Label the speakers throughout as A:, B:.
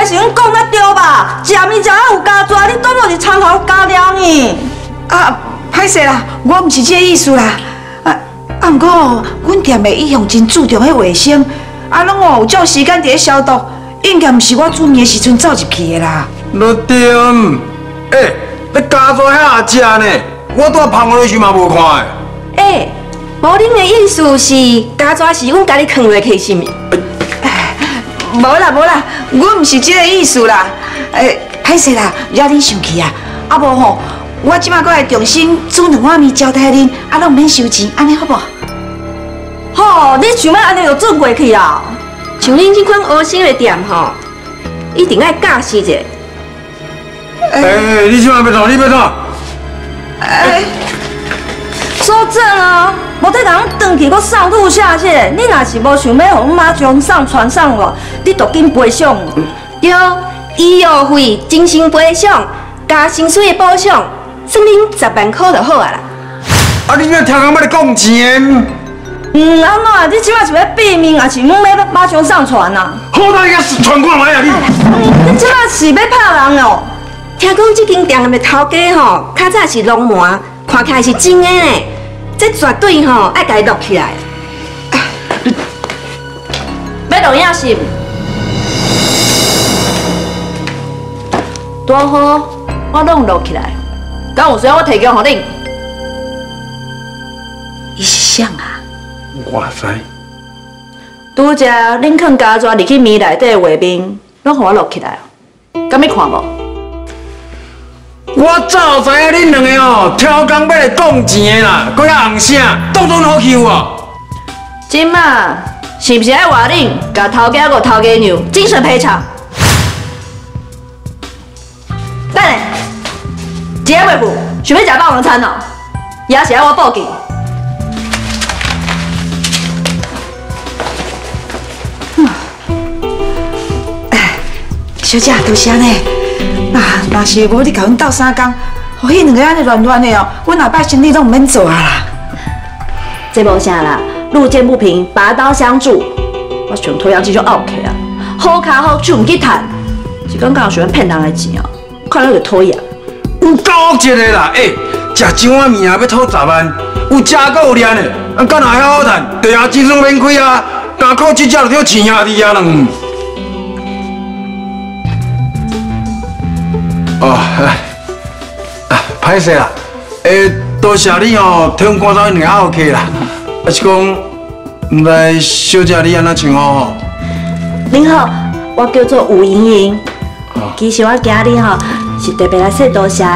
A: 该是阮讲得对吧？食面食啊有加抓，你当作是参头加料呢？
B: 啊，歹势啦，我毋是这个意思啦。毋过阮店的一向真注重迄卫生，拢有照时间伫咧消毒，应该毋是我煮面的时阵走入去的啦。
C: 老丁，你加抓遐也食呢？我拄捧落去嘛无看的。
D: 无恁的意思是加抓是阮家己藏落去是咪？
B: 无啦，我毋是这个意思啦。歹势啦，惹恁生气啊！啊无吼，我即摆搁来重新煮2碗面招待恁，拢毋免收钱，安尼好无？
A: 吼，你想要安尼就转过去啊？
D: 像恁这款乌心的店吼，一定爱教示者。
C: 你即摆要创？你要创？
A: 说真啊，无得甲阮转去，搁上吐下泻。你若是无想要互阮妈将上传上网，你就紧赔偿。
D: 对，医药费、精神赔偿、加薪水的补偿，算恁10万块就好啊啦。
C: 啊，你要听讲要你讲钱？
A: 安怎？你即摆是要毙命，还是要马上上传啊？
C: 好，那你甲传看卖啊你！
A: 你即摆是要拍人哦？
D: 听讲这间店的头家吼，较早是龙门，看起来是真的呢。这绝对吼爱家录起来。
A: 要录影是？多好，我拢录起来。敢有需要我提供互恁？
B: 伊是啥啊？
C: 我知。
A: 拄则恁放加抓入去面内底的画面，拢互我录起来，敢要看无？
C: 我早知影恁两个哦，挑工要来讲钱的啦，搁遐红声，当作好欺负哦。
A: 今嘛是不是爱话恁，甲头家个头家娘精神赔偿？等下，一个袂付，想要食霸王餐哦，也是爱我报警。
B: 小姐，多谢呢。若是无你甲阮斗3工，互迄2个安尼乱乱的哦，阮后摆生意拢毋免做啊啦。
A: 这无啥啦，路见不平拔刀相助。我想拖羊机就 OK 啊，好卡好手唔去趁，是讲敢有想要骗人的钱哦，看到就讨厌。
C: 有够一个啦，食一碗面啊要讨10万，有食够有练的，敢若遐好趁，地下钱拢免开啊，单靠这只就叫钱兄弟啊人。歹势啦，多谢你哦，替阮赶走2个奥客啦。啊是讲，毋知小姐你安怎称呼吼？
A: 您好，我叫做吴莹莹。其实我今日吼是特别来说多谢的。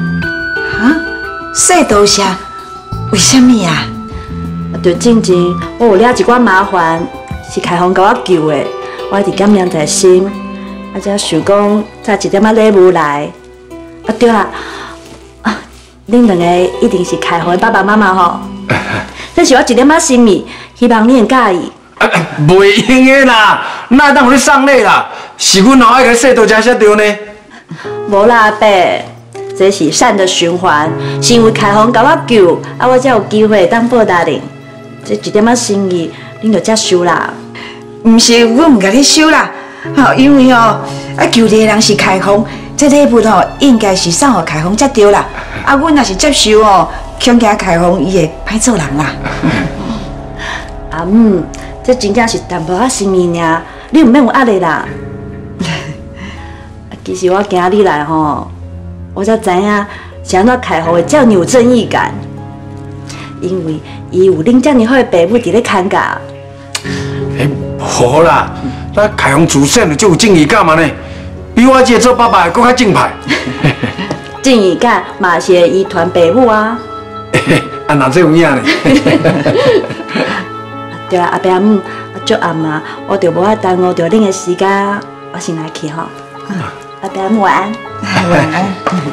B: 说多谢？为什么啊？
A: 就之前我有了一寡麻烦，是开封甲我救的，我一直感念在心。啊，才想讲带一点仔礼物来。啊对啦，恁2个一定是开封的爸爸妈妈吼。这是我一点仔心意，希望你会介意。
C: 袂用的啦，哪会当互你送礼啦？是阮老爱甲你说多谢才对呢。
A: 无啦，阿伯，这是善的循环，是因为开封甲我救，啊，我才有机会当报答恁。这一点仔心意，恁就接收啦。
B: 毋是阮毋甲你收啦，因为救你的人是开封，这礼物应该是送互开封才对啦。啊，阮若是接收恐惊开封伊会歹做人啦。
A: 这真正是淡薄仔心意尔，你毋免有压力啦。其实我今日来吼，我才知影是安怎开封会这样有正义感，因为伊有恁这么好的爸母伫咧看家。
C: 无啦，咱开封自细就有正义感嘛呢，比我这做爸爸的更较正派。
A: 正义感嘛是会遗传爸母啊。
C: 哪这有影呢？
A: 对啦，阿伯阿母，足暗啊，我就无法耽误着恁的时间，我先来去吼。阿伯阿母晚安。
B: 晚安。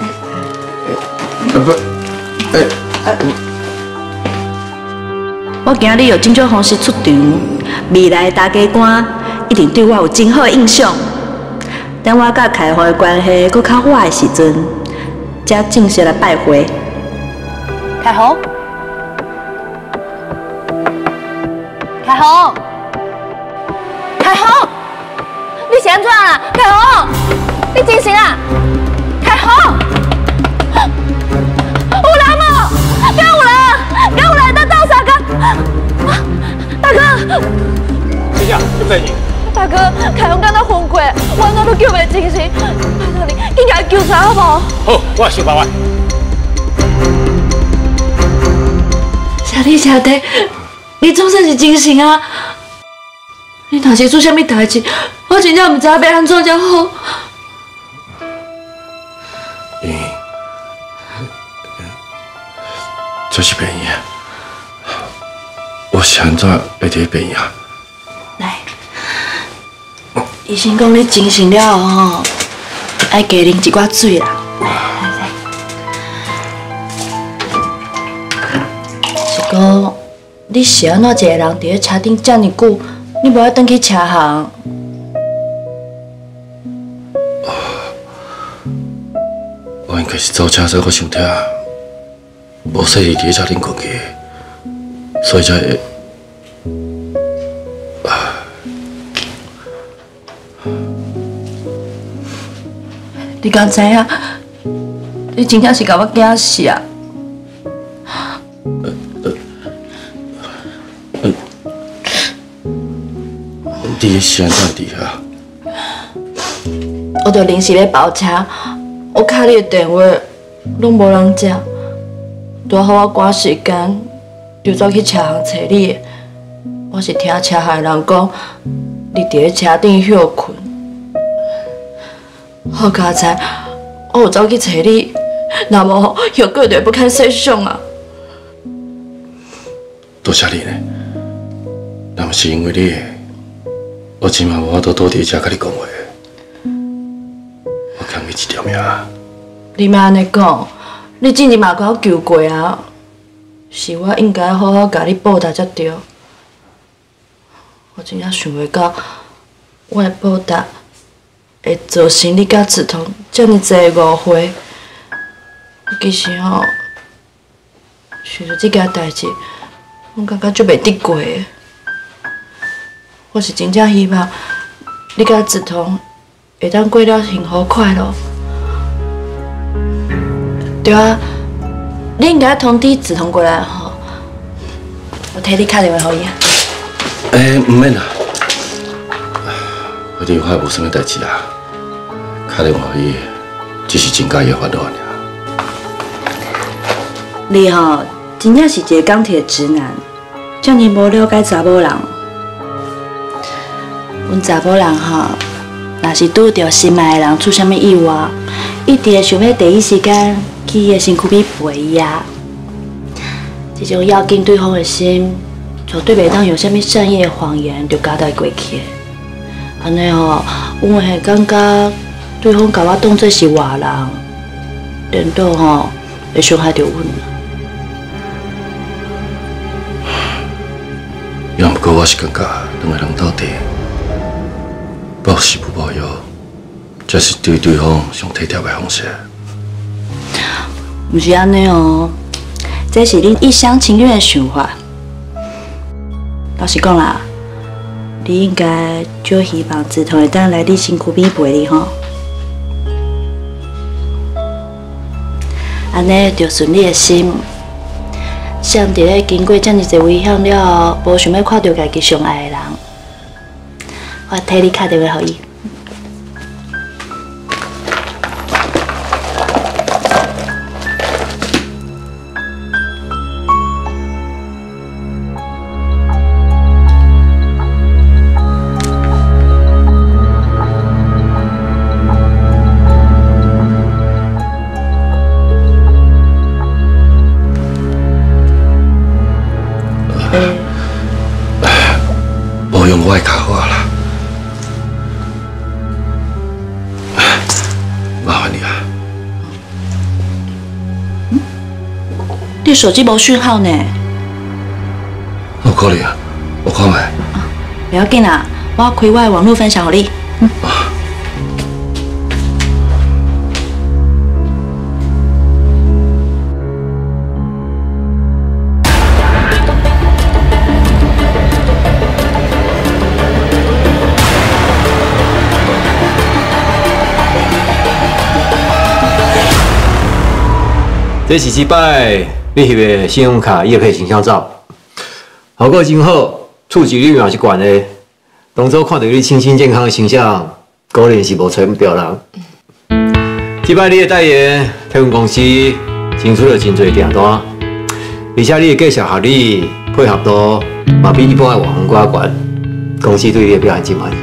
A: 我今日有真少方式出场，未来的大家官一定对我有真好的印象。等我甲开会的关系搁较好的时阵，才正式来拜会。
E: 凯虹，凯虹，凯虹，你是安怎啦？凯宏，你精神啊？凯宏，有人无？敢有人？敢有人在斗相共？大哥，
F: 谁呀？什么代志？
E: 大哥，凯宏敢若昏过，我安怎都叫袂精神，拜托你，紧甲伊救出来好无？
F: 好，我想办法。
A: 兄弟，你总算是精神啊！你若是出啥物代志，我真正唔知要安怎才好。
C: 这是病院，我是安怎会伫病院？
A: 来，医生讲你精神了后，爱加啉一寡水啦。来，是讲你是安怎一个人伫咧车顶遮尔久，你无爱转去车行？
C: 我应该是走车走到伤痛，无细力伫咧车顶困去，所以才会。
A: 你敢知影？你真正是甲我惊死啊！
C: 你是安怎伫遐？
A: 我就临时咧包车，我卡你的电话拢无人接，拄好我赶时间，就走去车行找你的。我是听车行的人讲，你伫咧车顶休困。好佳哉，我有走去找你，若无后果就会不堪设想啊！
C: 多谢你呢。若毋是因为你，我真嘛无法度倒伫遮甲你讲话。我欠你一条命。
A: 你莫安尼讲，你之前嘛甲我救过啊，是我应该好好甲你报答才对。我真正想袂到，我的报答会造成你甲梓潼遮尔济误会。其实吼，想到这件代志，我感觉足袂得过的。我是真正希望你甲梓潼会当过了幸福快乐。对啊，你应该通知梓潼过来吼，我替你打电话给伊啊。
C: 毋免啦，我电话无啥物代志啦，打电话给伊，只是增加伊的烦恼尔。
A: 你吼，真正是一个钢铁直男，遮尔无了解查某人。阮查某人吼，若是拄着心爱的人出啥物意外，一定会想要第一时间去伊的身躯边陪伊啊。这种要紧对方的心，绝对袂当用啥物善意的谎言就交代过去的。安尼吼，阮会感觉对方甲我当作是外人，颠倒吼会伤害着阮。
C: 也毋过我是感觉两个人到底报喜不报忧，这是对对方上体贴的方式。
A: 毋是安尼哦，这是恁一厢情愿的想法。老实讲啦，你应该就希望梓潼会当来你身躯边陪你吼，安尼就顺你的心。像伫咧经过遮尔侪危险了后，无想要看到家己上爱的人，我替你打电话给伊。
C: 无用我的脚话啦，麻烦你啊。
A: 你手机无讯号呢？
C: 有可能啊，我看卖。
A: 不要紧啦，我开我的网络分享给你。
G: 这是一摆你翕的信用卡叶配形象照，效果真好，触及率嘛是悬的。当初看到你清新健康的形象，果然是无找唔到人。这摆你的代言，台湾公司争取了真侪订单，而且你的介绍效率配合度嘛比一般的网红更悬，公司对你的表现真满意。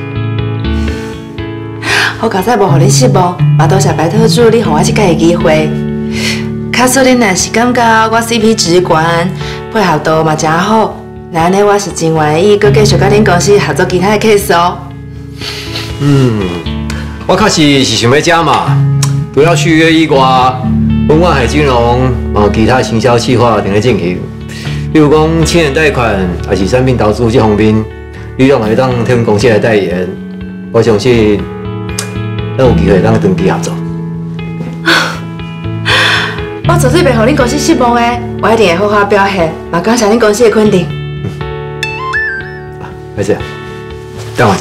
B: 我刚才无互你失望，嘛多谢白特助你互我这个机会。假使你若是感觉我 CP 值悬，配合度嘛真好，那安尼我是真愿意佮继续甲恁公司合作其他的 case 哦。
G: 我确实是想要加嘛，除了续约以外，文化海金融嘛有其他行销计划正在进行，比如讲青年贷款还是产品投资这方面，你拢会当替阮公司来代言，我相信咱有机会当长期合作。
B: 我绝对袂互恁公司失望的，我一定会好好表现，嘛感谢恁公司的肯定。
G: 没事，等我一下。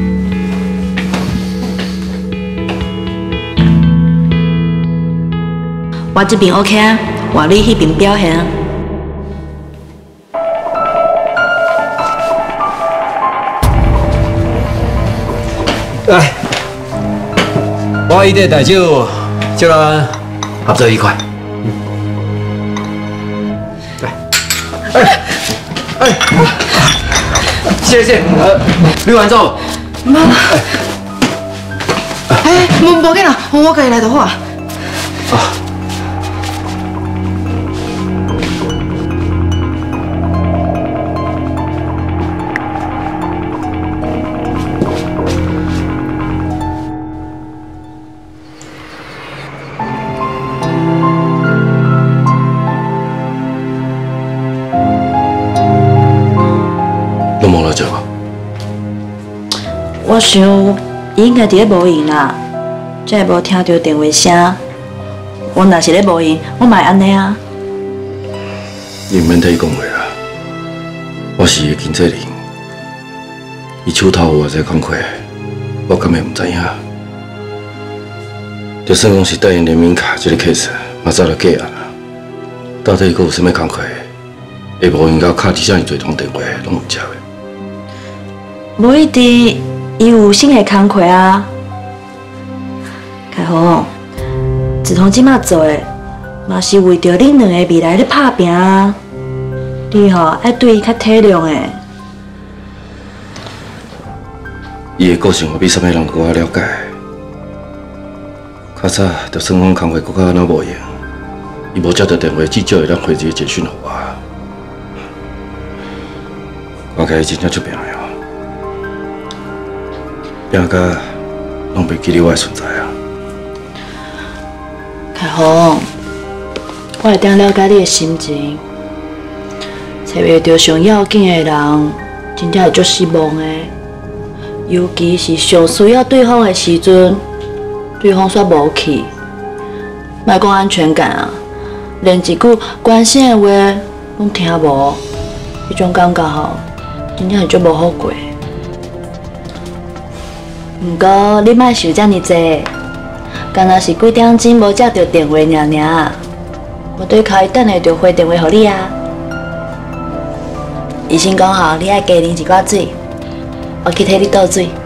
A: 我这边 OK 啊，换你迄边表现。
G: 来，我一定带酒，祝咱合作愉快。谢谢。绿完走。
B: 妈，无紧啦，我家己来就好啊。
A: 我想伊应该伫咧无闲啦，才会无听到电话声。我若是咧无闲，我嘛会安尼啊。
C: 你免替伊讲话啦，我是伊的经纪人，伊手头有偌济工课，我敢会唔知影？就算讲是代言联名卡这个 case， 嘛早就过啊啦。到底伊阁有啥物工课？会无闲到敲伫遮尔侪通电话，拢唔接的。
A: 无一定。伊有新的工课啊，开宏，自从即马做的，嘛是为着恁两个未来咧打拼啊。你吼爱对伊较体谅的。
C: 伊的个性我比啥物人搁较了解。较早就算讲工课搁较安怎无用，伊无接到电话，至少会当回一个简讯给我。我甲伊真正出名的哦。拼甲拢袂记得我的存在啊！
A: 开宏，我会当了解你的心情，找袂到上要紧的人，真正会足失望的。尤其是上需要对方的时阵，对方煞无去，莫讲安全感啊，连一句关心的话拢听无，迄种感觉吼，真正是足无好过。不过你莫想遮尔济，敢若是几点钟无接到电话尔，我对开等下就回电话给你啊。医生讲吼，你爱加啉一寡水，我去替你倒水。